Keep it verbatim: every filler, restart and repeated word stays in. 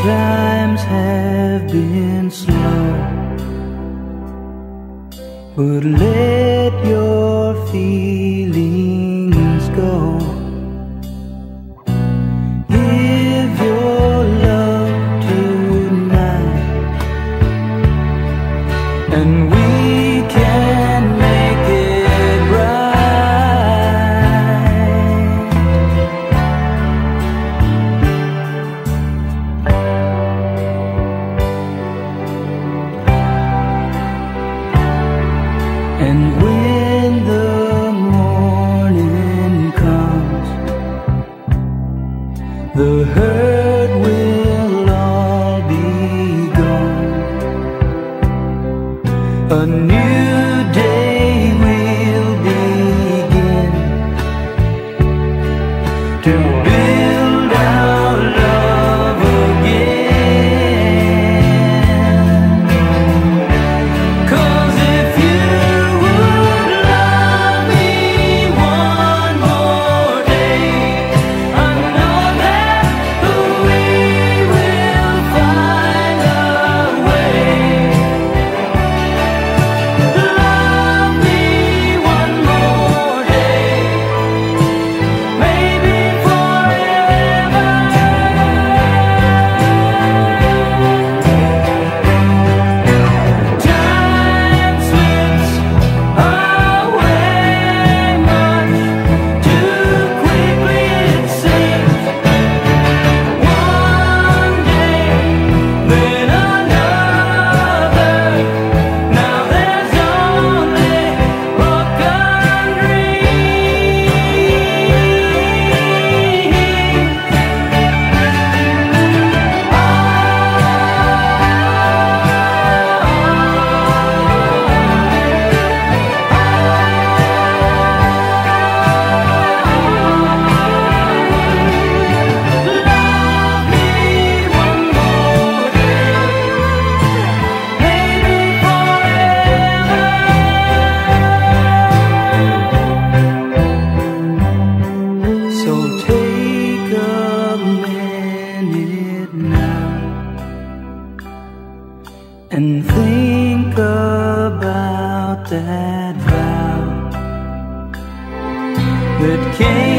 times have been slow, but let your feelings go. Give your love tonight, and we can make it right. And when the morning comes, the hurt will all be gone. A new day will begin to build our love again. 'Cause if you would love me one more day, I know that we will find a way. Love me one more day, maybe forever. Time slips away much too quickly, it seems. One day, then another. Now there's only broken So take a minute now and think about that vow that came